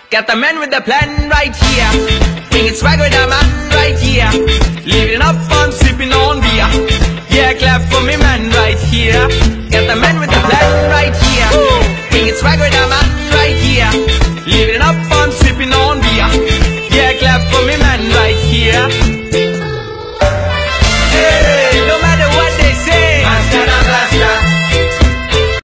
Got the man with the plan right here. Bringing swag with a man right here. Living up fun, sipping on beer. Yeah, clap for me man right here. Got the man with the plan right here. Bringing swag with a man right here. Living up fun, sipping on beer. Yeah, clap for me man right here.